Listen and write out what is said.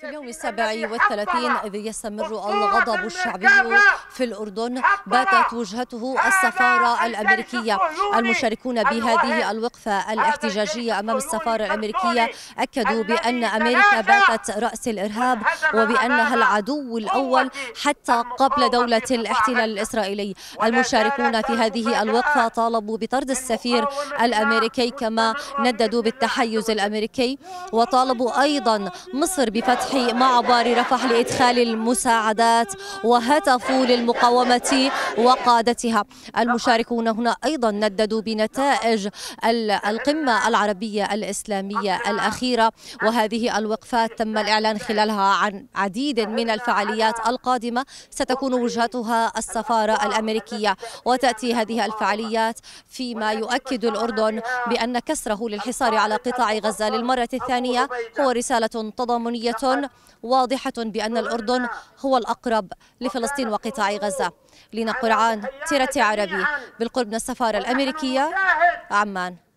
في اليوم 37 إذ يستمر الغضب الشعبي في الأردن، باتت وجهته السفارة الأمريكية. المشاركون بهذه الوقفة الاحتجاجية أمام السفارة الأمريكية أكدوا بأن أمريكا باتت رأس الإرهاب وبأنها العدو الأول حتى قبل دولة الاحتلال الإسرائيلي. المشاركون في هذه الوقفة طالبوا بطرد السفير الأمريكي، كما نددوا بالتحيز الأمريكي، وطالبوا أيضا مصر بفتح معبر رفح لإدخال المساعدات، وهتفوا للمقاومة وقادتها. المشاركون هنا أيضا نددوا بنتائج القمة العربية الإسلامية الأخيرة، وهذه الوقفات تم الإعلان خلالها عن عديد من الفعاليات القادمة ستكون وجهتها السفارة الأمريكية. وتأتي هذه الفعاليات فيما يؤكد الأردن بأن كسره للحصار على قطاع غزة للمرة الثانية هو رسالة تضامنية واضحة بأن الأردن هو الأقرب لفلسطين وقطاع غزة. لينا قرعان، تيرتي عربي، بالقرب من السفارة الأمريكية، عمان.